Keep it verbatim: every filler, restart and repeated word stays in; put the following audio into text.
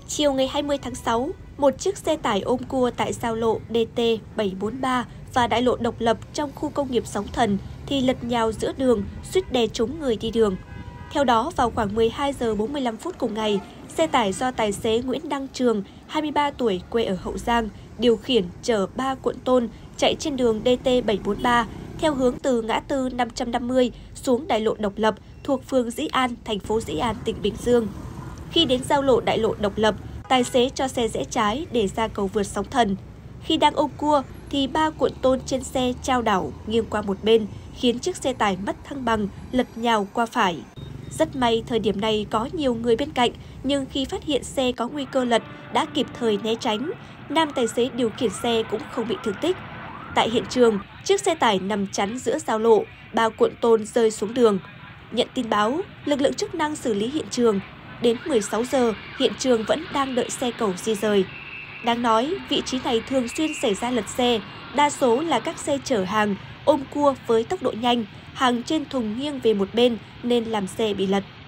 Chiều ngày hai mươi tháng sáu, một chiếc xe tải ôm cua tại giao lộ D T bảy bốn ba và đại lộ Độc Lập trong khu công nghiệp Sóng Thần thì lật nhào giữa đường, suýt đè trúng người đi đường. Theo đó, vào khoảng mười hai giờ bốn mươi lăm phút cùng ngày, xe tải do tài xế Nguyễn Đăng Trường, hai mươi ba tuổi, quê ở Hậu Giang, điều khiển chở ba cuộn tôn chạy trên đường D T bảy bốn ba theo hướng từ ngã tư năm trăm năm mươi xuống đại lộ Độc Lập thuộc phường Dĩ An, thành phố Dĩ An, tỉnh Bình Dương. Khi đến giao lộ đại lộ Độc Lập, tài xế cho xe rẽ trái để ra cầu vượt Sóng Thần. Khi đang ôm cua thì ba cuộn tôn trên xe chao đảo nghiêng qua một bên, khiến chiếc xe tải mất thăng bằng, lật nhào qua phải. Rất may thời điểm này có nhiều người bên cạnh, nhưng khi phát hiện xe có nguy cơ lật đã kịp thời né tránh. Nam tài xế điều khiển xe cũng không bị thương tích. Tại hiện trường, chiếc xe tải nằm chắn giữa giao lộ, ba cuộn tôn rơi xuống đường. Nhận tin báo, lực lượng chức năng xử lý hiện trường. Đến mười sáu giờ, hiện trường vẫn đang đợi xe cầu di rời. Đáng nói, vị trí này thường xuyên xảy ra lật xe, đa số là các xe chở hàng, ôm cua với tốc độ nhanh, hàng trên thùng nghiêng về một bên nên làm xe bị lật.